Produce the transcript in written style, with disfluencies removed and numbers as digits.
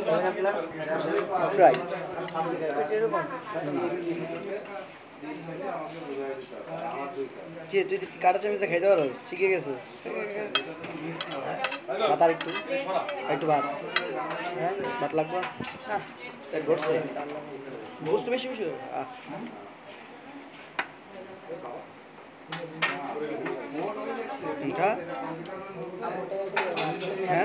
Sprite কি তুই কাটা চামচটা খাইতে পারো শিখে গেছিস ভাত আর একটু একটু ভাত ভাত লাগবে ঘটছে বুঝতে বেশি বেশি হ্যাঁ হ্যাঁ